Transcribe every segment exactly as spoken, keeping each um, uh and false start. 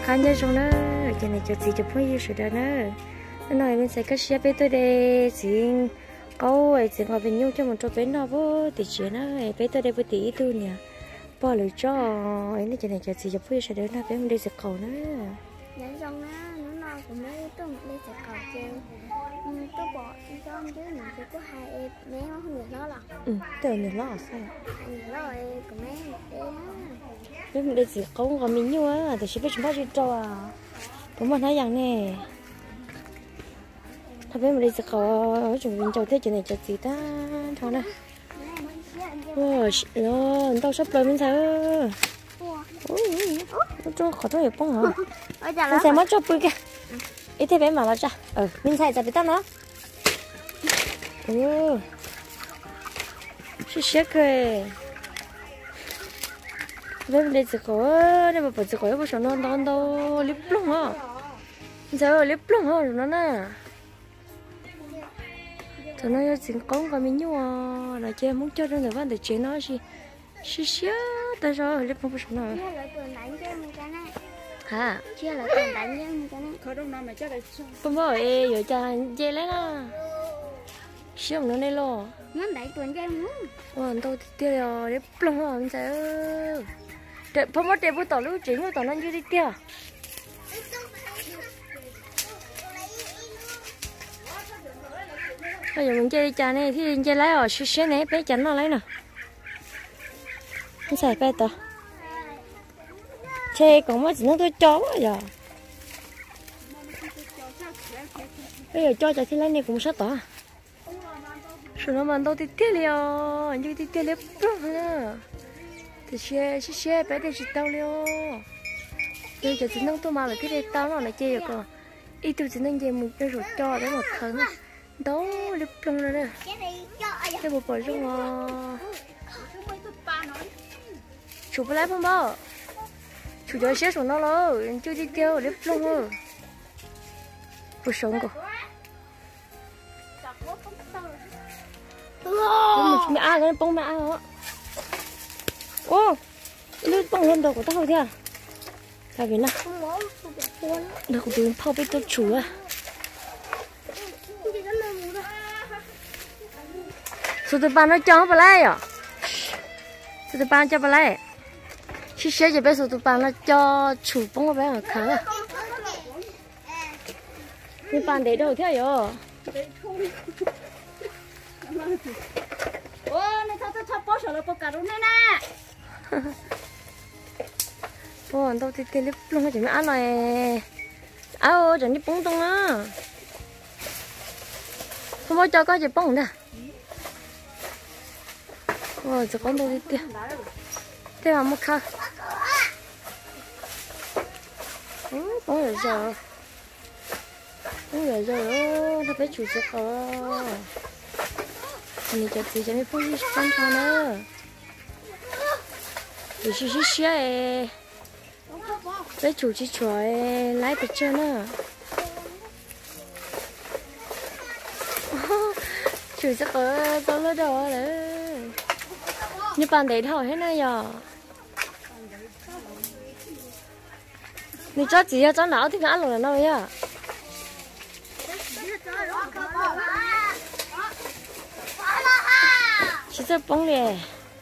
khăn nhớ trong đó cái này cho chị chụp hơi yêu sự đó nữa nó nói mình sẽ cắt xếp bé tôi đây chị câu ấy chị ngồi bên nhau cho một chỗ bên nó vô thì chuyện nó bé tôi đây với tí tôi nè bỏ lưỡi cho ấy này cái này cho chị chụp hơi sự đó nó bé mình đi sẽ cầu nữa nhớ trong đó nó nói của mấy tôi đi sẽ cầu chơi tôi bỏ cho ông chứ mình chỉ có hai em mấy nó không được nó là ừ từ nhiều lo sao nhiều lo em của mấy em bé mình đi sẽ câu còn mình nhau á thì sẽ biết chúng ta đi cho à đúng mà nói rằng nè thôi bé mình đi sẽ cầu chuẩn bị cho thế chuyện này cho chị ta thôi nè wow lo tao sắp lên mình sao nó cho khỏi tôi hiểu không hả mình sẽ mất cho bự kìa ít thế bé mà nó cho ừ mình sẽ cho bé tao nó ừ xí cười bé mình đi sẽ cầu đây mà phải sẽ cầu bao giờ nó nó nó lip lung hả giờ lip lung hả nó nè tụi nó chính con của mình nhau à là chơi muốn chơi nên là vấn đề chơi nó gì xí xí ta rồi lấy phong phú nào hả chia lại tiền đánh nhau cái này khởi động nào mà chắc là không bao giờ giờ cho chơi lấy nó xíu nữa này lo muốn đánh tuần chơi muốn hoàn tôi tiêu rồi để plong rồi mình sẽ để phong mất để bữa tàu lưu chuyển rồi tàu nó như đi tiêu bây giờ mình chơi trà này thì chơi lấy rồi xí xí này bé chắn nó lấy nè không xài bé tao chơi còn mấy chuyện nó tôi chó quá giờ bây giờ cho cho thì lấy này cũng sát tỏ rồi nó mà đâu thì tiếc liền như thì tiếc liền bông nữa thì xe xe xe bé thì chỉ tao liền bây giờ chỉ nông tôi mà là cái đây tao nó là chơi được rồi ít tôi chỉ nên chơi một cái rồi cho để một thằng đó lip lông rồi nè cái bộ bò trong à chủ phải lấy không bao chủ cho xe xuống nó rồi chưa đi kêu lip lông rồi cuộc sống của bông mẹ ăn cái bông mẹ ăn đó ô lướt bông lên đầu của tao thế à tại vì nào được của tôi泡với tôi chủ à số thứ ba nó cho vào lại à số thứ ba cho vào lại khi xe chỉ biết số thứ ba nó cho chủ bông vào bé ở khá à nhưng bạn để đâu thế rồi ô này sao sao sao bó sờ là bó cà rốt này nè ô đâu thì thì luôn hay chỉ mới ăn này áo chẳng đi bông tung á không có cho có gì bông nè ô giờ con đâu đi tiêu thế mà mất khơi ừ bông rồi giờ bông rồi giờ nó phải chủ sự có này cho chị cho mấy phong gì phân cho nữa để xí xí xí ấy lấy chủ chỉ chuối lấy được chưa nữa chủ sẽ có có lỡ đồ đấy như bạn để thổi hết này giờ你着急呀？长哪听俺弄的那呀？是这崩嘞，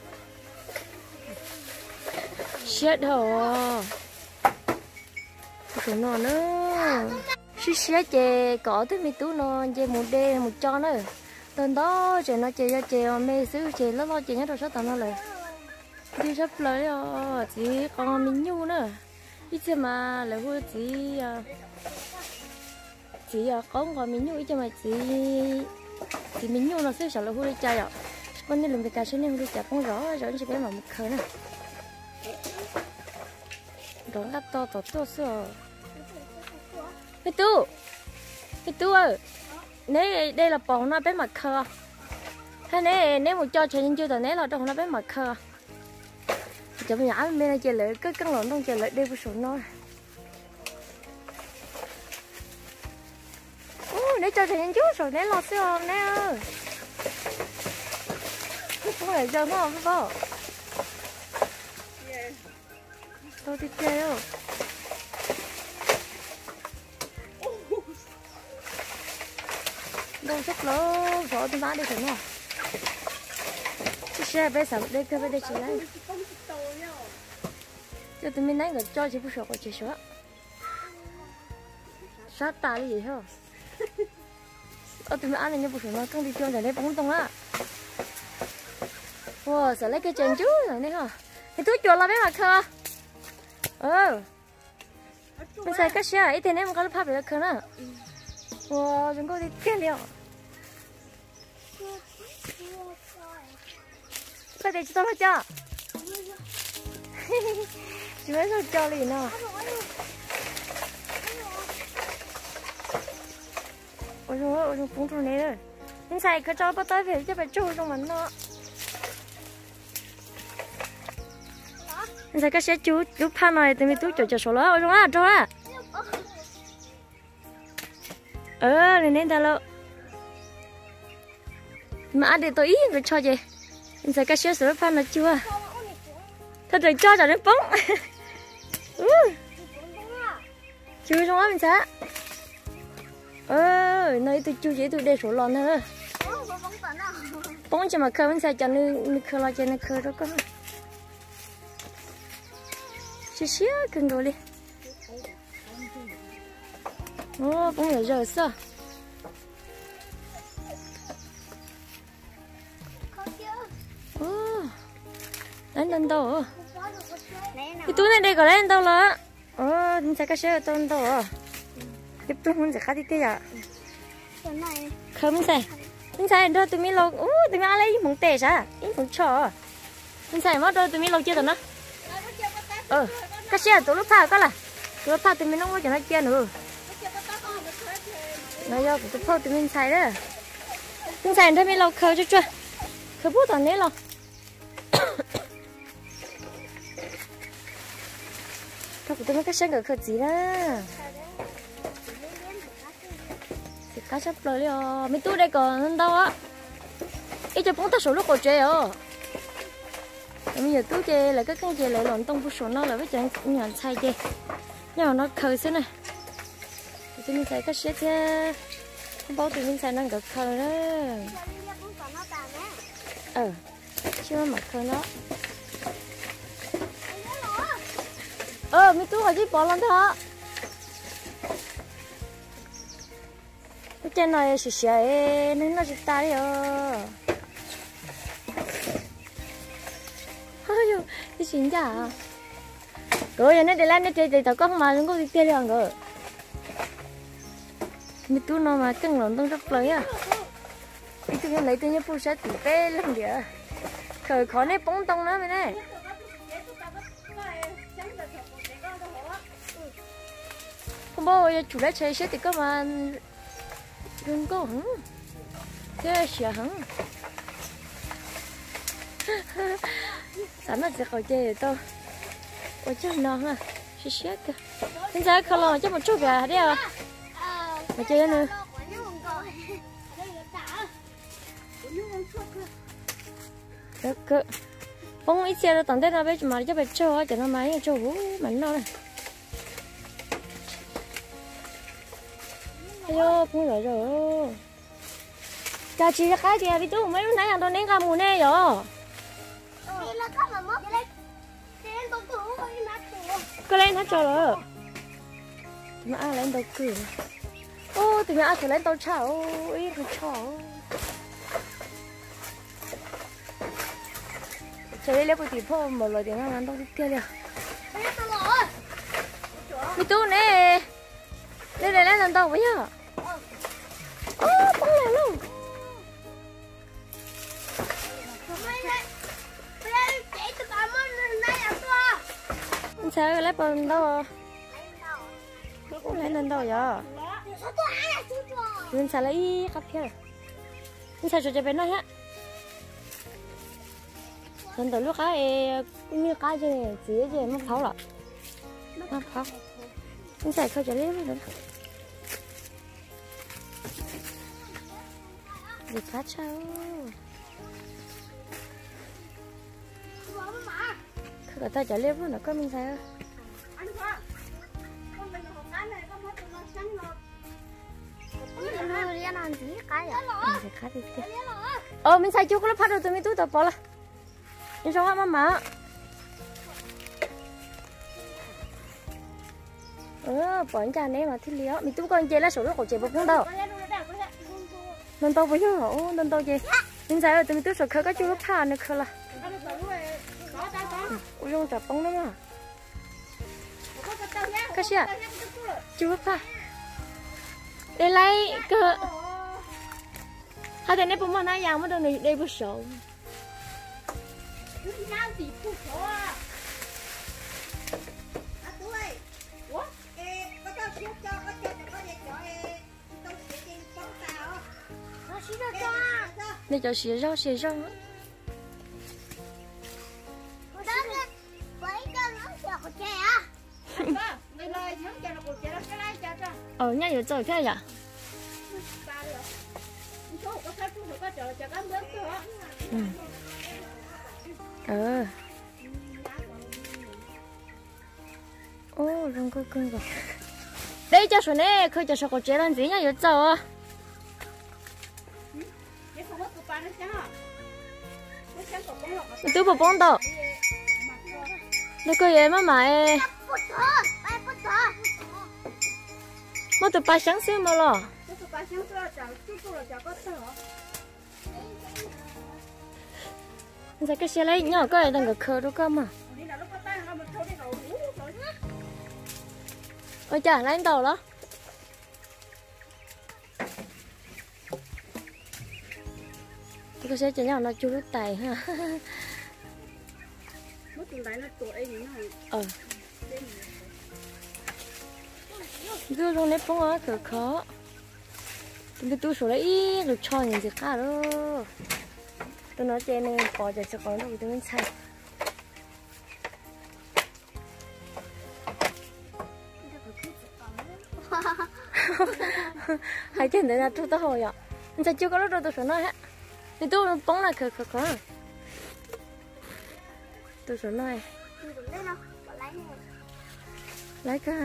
血头啊，cái nó nữa, xí xí chè có thứ mấy túi nó chè một đê một cho nữa, từ đó chè nó chè cho chè mê xứ chè nó lo chè nhất rồi sao tao nó lại, đi sắp lấy à, chỉ còn mình nhu nữa. Ít chứ mà lại hôi chỉ chỉ có còn mình nhu ít chứ mà chỉ chỉ mình nhu nó sẽ sợ là hôi chai ạ con nên làm việc cả cho nên hôi chai không rõ rõ chỉ cái mà một khởi này đó là to to to sữa cái tú cái tú ơi nếu đây là bò nó bé mặt khờ hay nếu nếu một cho cho nên chưa tao nếu là trong nó bé mặt khờ cho mình nhả bên này chơi lại cái căn lợn đang chơi lại đây với số nó ô để cho thằng chú rồi để lo xíu nè ơi không phải chơi không phải không tôi đi chơi không đâu sắp lố vỏ tôi bán đi thử nào xe bé sắm đây cơ đây chỉ lấy cho tụi mình lấy người cho chị phụ sổ của chị sửa sát ta cái gì hả ở tụi mình ăn này như phụ sổ nó không đi chơi để lấy bóng tung á wow sẽ lấy cái chân chú rồi đấy hả thì tôi chuột là bé mặt khờ ờ mình xài cái xe ít tiền em có pháp được khờ nữa wow chúng tôi đi tiền liệu cái này chúng tôi cho chú ấy sao cho liền nào ôi trời ơi ôi cũng trốn này rồi mình xài cái cho bắt tay về cho phải trôi trong mình nó mình xài cái xe chú chú pha này thì mình túi cho cho số đó ôi trời ơi cho á ờ này nên ta lo mà ăn để tôi ý rồi cho gì mình xài cái xe sữa pha nó chưa thật rồi cho cho đến bóng chưa trong đó mình sẽ ơ nơi tôi chưa dễ tôi để số lon nữa bóng cho mà khơi mình sẽ cho nó khơi lo cho nó khơi đó có xíu xíu cưng đồ đi ô bóng nhỏ giờ sao ô đánh lên đâu cái túi này đây có lên đâu là ờ mình sẽ cái xe ở đâu à tiếp tục mình sẽ khai tiếp à không sai mình sai đâu tụi mình lâu ú tụi mình lấy mỏng tệ sao ít mỏng chó mình sai mất đâu tụi mình lâu chưa rồi nó ờ cái xe tụi lúc pha có là tụi lúc pha tụi mình không có cho nó kia nữa nói do tụi phao tụi mình sai đó mình sai đâu mình lâu khơi chưa chưa khơi bút toàn đấy lâu thôi tụi mình cái xe ngựa gì đó cá sắp lời rồi mình tu đây còn đâu á ít cho bốn ta số lúc còn chơi rồi bây giờ tu chơi là cái con chơi lại lòn tông phụ số nó là với chẳng nhận sai chơi nhưng mà nó khơi xíu này tụi mình xài cái xe thế không bao tụi mình xài nó gặp khơi đó ờ chưa mà khơi nó ờ mình tu ở dưới bỏ lần thôi cái trên này xì xì nên nó sẽ tay rồi ôi cái gì chả rồi nó để lên nó chơi thì tao có mà nó có đi chơi được rồi mình tu nó mà cưng lắm tông rất lớn à cái thứ lấy từ những phụ sẽ tỉ tê lắm địa khởi khó này bóng tông đó mày này không bao giờ chủ đã chơi sẽ thì có mà đừng có hứng thế xỉa hứng sẵn nó sẽ khỏi chơi tôi ôi chứ non à xí xí kìa xin chào khờ lò cho một chút gà đấy à mà chơi nữa được cơ bông ít xe nó tận thế nào bây giờ mà cho bé cho cho nó máy cho hú mảnh nó này ayo bông rồi rồi cha chị ra cái gì đi chú mấy lúc nãy ăn tôi nén cam mùa nè rồi cái lên hết cho rồi tụi nó ăn lên đâu cười ô tụi nó ăn thử lên đâu chảo ý thử chảo chơi lấy bữa tiệc phô một lời tiếng ăn đâu kia liền đi tu nè đây này lên lần đầu với nhá ô bông này luôn anh sao lấy bông đâu lấy lần đầu vậy anh sao lấy cặp kia anh sao cho cho bên nó hết lần đầu lúc cái như cái gì chỉ gì mất thấu rồi mất thấu anh sao không cho lấy nữa gì cá trâu người ta trả liếp nó có mình sao Nó đi ăn gì cái vậy? Mình sẽ khát đi kia. Ờ mình xài chú có lớp phát rồi tụi mình túi tập bỏ là. Mình sao mà má. Ờ bỏ anh cha này mà thích liễu. Mình túi con chơi là số lúc của chị bốc không đâu. Nên tao với nhau hổ nên tao chơi. Mình xài rồi tụi mình túi số khơi có chú lớp phát nữa khơi là. Ui dong chả bông lắm à. Cái gì à? Chú lớp phát. Để lấy cơ. Hai thằng này bông mà nãy giờ mới đâu này đây bớt sầu. Để cho xì rau xì rau. Ờ nhà有做开呀。Ừ. Ờ. Ô, rong cơ cưng rồi. Đây cho số này, khơi cho số có chế làm gì nhá,有做啊。tôi bỏ bông đâu. Nó có gì mà mày. Mà tụi ba sáng sớm mà lo. Giờ cái xe lấy nhỏ cái đang ngược khờ đâu cơ mà. Ôi chà, lấy đầu đó. Cái xe chở nhỏ nó chưa lúc tài ha. Ờ. Đưa trong nếp phong á, cửa khó. Tôi tôi số lấy được cho những gì cả đó. Tôi nói trên này có giờ sẽ có đâu tôi mình xài. Hai chân đấy là tôi tao hồi ạ. Mình sẽ chưa có lúc đâu tôi số nói hết. Thì tôi bóng là cửa cửa khó. Tôi số nói. Lấy cả.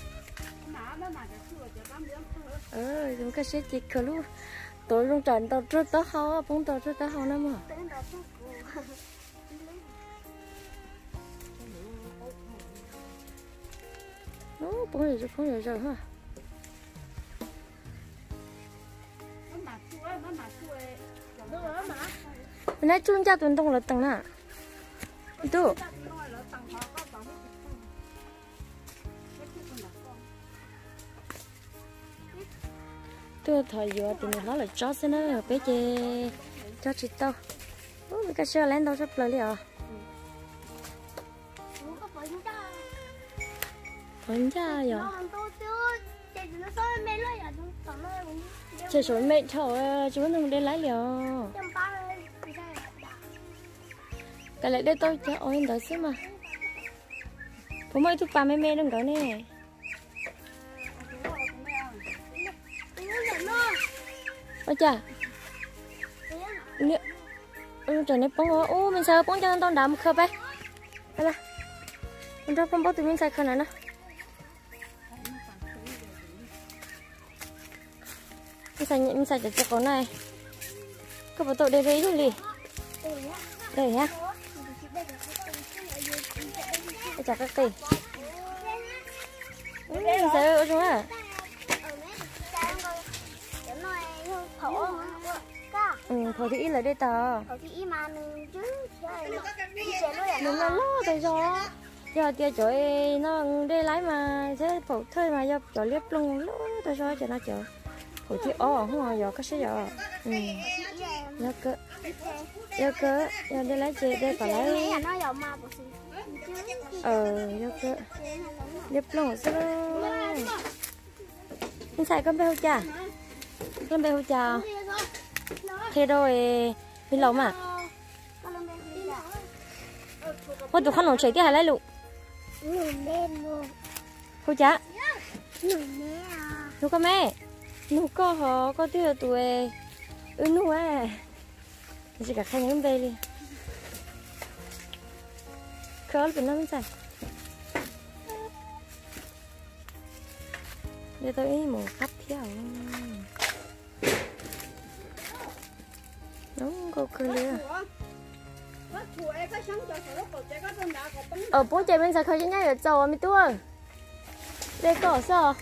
Ờ, chúng ta sẽ chỉ cửa luôn. Tôi luôn tràn tao rất tao hao, bóng tao rất tao hao lắm à. Nó bóng rồi rồi, bóng rồi rồi ha. Mình nói chung cha tuần đông là tầng nào? Itu. Tôi thời giờ thì mình nói là chó sẽ nó bé chê cho chị tao. Ủa mình cái xe lên đâu sắp lại liền à? Phấn cha vậy? Chơi số mẹ thầu chú đừng đi lấy liền. Cái lại đây tôi cho ôi đợi xíu mà. Bố mới thuốc ba mẹ mẹ đừng có nè. Ôi chà. Liệu ôi trời này bóng ơi. Ô mình sợ bóng cho nên tao đạp một khớp ấy. Đây là mình ra bóng bóng tụi mình xài khờ này nè. Mình xài mình xài cho con này. Các bạn tội đây đấy rồi lì. Đây nhá. Để chặt các cây. Ừ, mình xài ở chỗ à. Ừ, thổ thị là đây tờ. Thổ thị mà chứ Mình là lo tại do giờ tia chỗ nó đây lái mà sẽ phổ thôi mà do chỗ liếp lông lỗ tại do cho nó chỗ phổ thị ó không à giờ có sẽ giờ ừ giờ cơ giờ cơ giờ đây lái chị đây phải lấy ờ giờ cơ liếp lông sẽ mình xài con beo chà con beo chà thế rồi mình lồng à ôi tụi con lồng chảy cái hay lấy lụ cô chả nụ con mẹ nụ có họ có tiêu tuổi ừ nụ à chỉ cả khai những về đi khó là nó mới xài để tôi ý một cắp theo cô cơ liền ở bố chạy bên sao khơi chứ nhá ở trâu mi tua đây có sao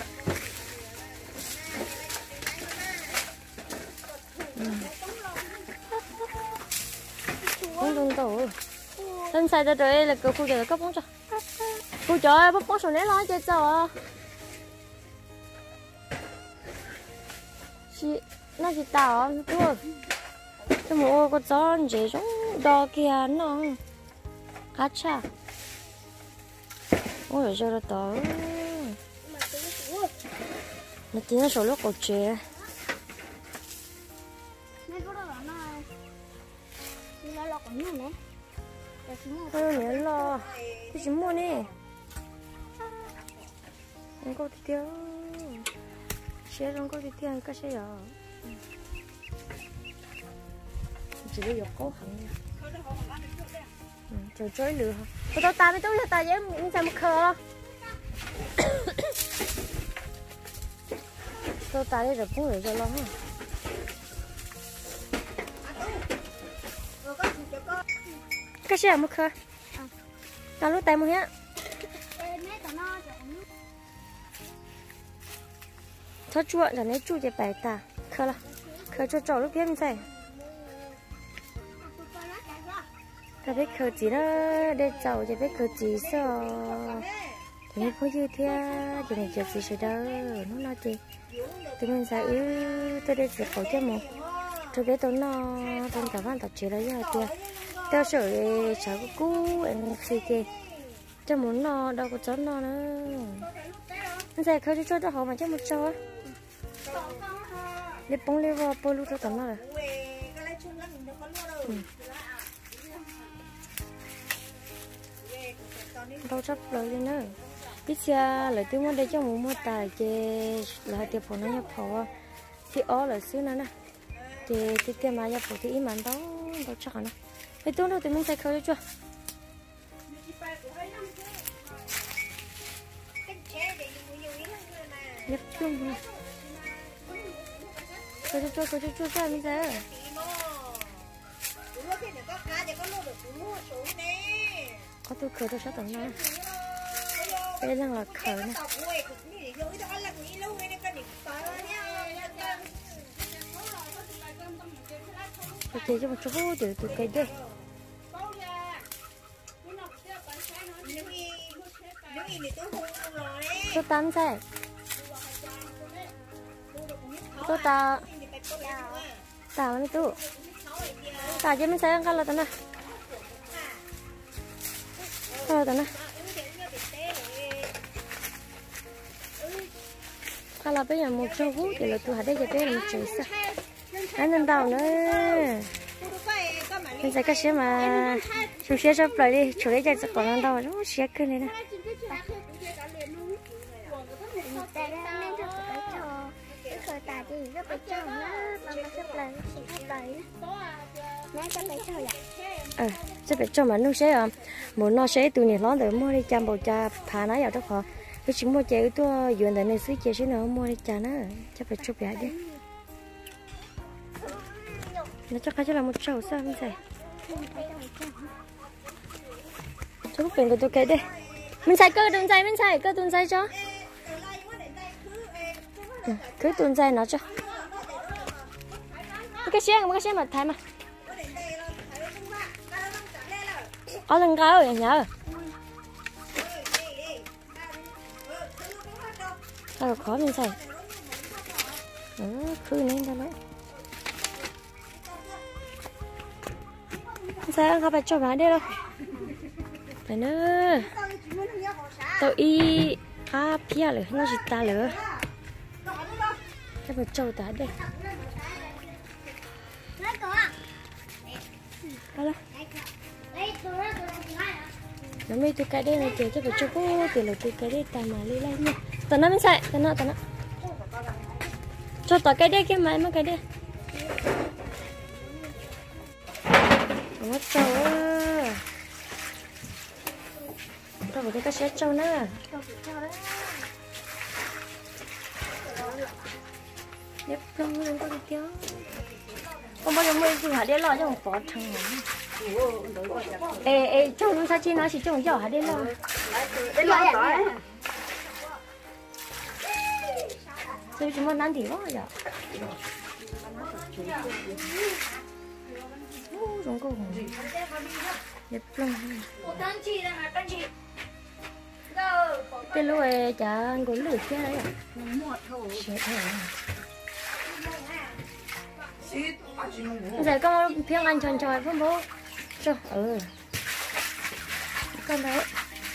không đúng tổ lên sai ra rồi là cô giờ có bóng cho cô cho bóng bóng số nét lo chơi trâu à chị nó chỉ tao tua cái mũ có giòn dễ giống đo kia nó cá cha ôi giờ nó to nó tiếng số lúc có chế ôi nhớ lo cái gì mua nè không có tiêu xe không có tiêu cái xe à chỉ có cố hẳn trời chơi lửa tôi tao ta mới tôi là ta dễ mình xem một khờ tôi ta đây rồi cũng rồi cho lắm cái xe một khờ ta lúc tay một nhá thoát chuột rồi lấy chuột để bài ta khờ là khờ cho trò lúc kia mình xài ta biết khờ gì đó để trầu thì biết khờ gì sao thì mình có dư thế thì này chờ gì sẽ đâu nó nói gì thì mình sẽ yếu tôi đây sẽ khẩu cho một tôi biết tôi nó tôi cả văn tập chỉ là như thế tao sợ cháu cú em khi kia cho muốn nó đâu có chó nó nữa mình sẽ khơi cho cho họ mà cho một cho để bông lên vào bôi luôn cho tao nó rồi đâu chấp lời lên nữa biết xa lời tiếng muốn đây cho một mua tài chê là tiệp phụ nó nhập khẩu thì ó lời xứ nữa nè chê thì tiệm mà nhập khẩu thì im đó đâu chắc hả nè cái túi đâu thì mình sẽ khơi cho chưa nhập chung nè khơi cho cho khơi cho cho ra mình sẽ có tôi khơi tôi sẽ tận nó đây là khơi nè tôi cho một chút để tôi cây đây số tám xe số ta ta mấy tu ta cho mình xem cái là tao nè cái tao nè cái là bây giờ một số phút thì là tôi hãy đây cho tôi làm chơi sao anh lên tàu nữa mình sẽ cái xe mà chú xe sắp lại đi chú lấy cho còn lên tàu nó xe cứ này nè ờ sẽ phải cho mà nó sẽ à muốn nó sẽ tụi này nó để mua đi chăm bầu cha phá nó vào đó họ cái chúng mua chơi tôi dọn tại này xí chơi xí nữa mua đi cha nó chắc phải chụp lại đi nó chắc cái là một trâu sao không phải cho cái của tôi cái đây mình xài cơ tuần dài mình xài cơ tuần dài cho cứ tuần dài nó cho cái xe cái xe mà thay mà ở lần cao rồi nhớ sao khó mình xài ừ, cứ nên ta nói sao không phải cho bà đây đâu phải nữa tao y khá pia rồi nó chỉ ta nữa cái một trâu ta đây alo nó mới tôi cái đây này chơi cho phải cho cô từ là tôi cái đây ta mà đi lên nha tao nó mới xài tao nó tao nó cho tao cái đây cái máy mà cái đây mất trâu á trâu của tôi có xét trâu nữa nhấp trâu lên có đi kéo không bao giờ mới dùng hạt đen lo cho một phó thằng ê ê trong lúc sao chi nó chỉ trồng giỏ hạt đen lo Để lo rồi. rồi chúng nó năn thì quá giờ giống cô đẹp lắm cái lúa chả anh cũng lười kia đấy à sẽ thôi giờ con phiên ăn tròn tròn không bố cho ừ con đấy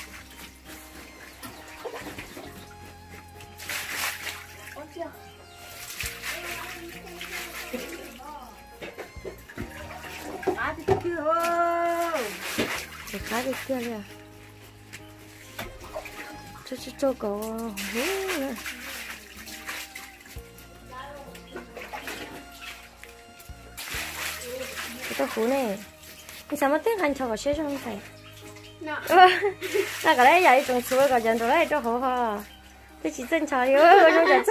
để cá đi kia đi à cho cho cho cậu hú nữa cái hú này你怎么定很丑学生才那那个嘞也一种吃个人都来做好哈这是正常的我就在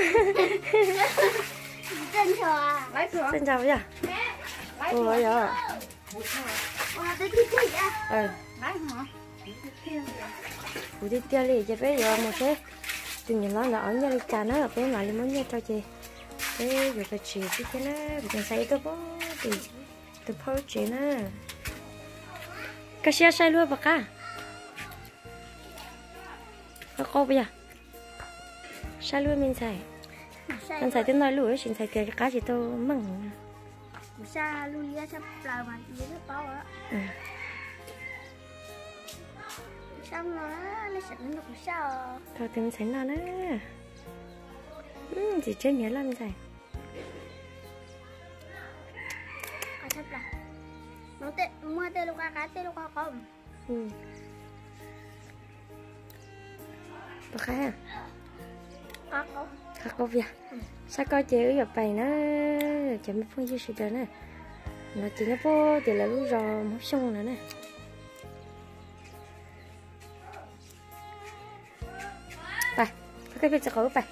正常啊， 来吃。 正常不呀我有哇，这这这呀， 嗯来嘛。 我đi tiêu liền cho bé giờ một thế từ nhỏ nó là ở nhà đi trà nó ở bên ngoài muốn nhà cho chị thế rồi phải chỉ cái thế này rồi xây tôi bó thì tôi phơi chị nè cái xe xây luôn bạc à nó co bây giờ xây luôn mình xài mình xài tiếng nói lúa xin xài tiền cá chỉ tôi mừng sa luôn ya sắp là mà gì đó bao á. Xong rồi nó sẽ được sao? Thôi tìm thấy nó nè. Ừ, chỉ trên nhớ làm gì? Có sắp là nó tê mua tê lúc cá tê lúc không? Ừ. Có khai à? Có không? Có có việc. Sao coi chị ở gặp bài nó chậm phong như sự đó nè. Nó chỉ nó vô thì là lúc rồi mất xong nữa nè. Bài, cái việc sẽ có bài.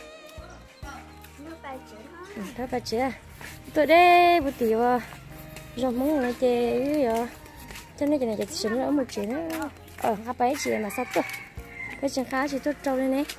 Nó bài chữ hả? Ừ, đó bài chữ à. Tôi đây buổi tiệc à. Rồi muốn nói chơi rồi. Cho nên cái này chỉ sống ở một chữ nữa. Ờ, hai bài chị mà sao tôi. Cái chân khá chỉ tốt trâu lên nè.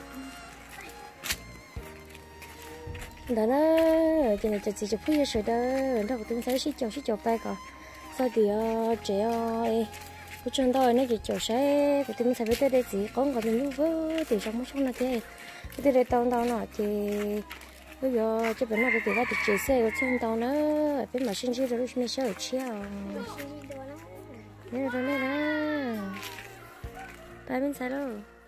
Đó nó cho nên chỉ chụp phía sợi đó đó của tôi thấy xí chầu xí chầu bay cả sau thì trẻ ơi của chúng tôi nó chỉ chầu sẽ của tôi thấy với tôi đây chỉ có còn mình lưu với thì trong một số là thế tôi đây tao tao nó thì bây giờ cho bên nào thì là chỉ xe của chúng tao nó bên mà sinh ra lúc mình sẽ ở chiều nên là nên là tại bên sai đâu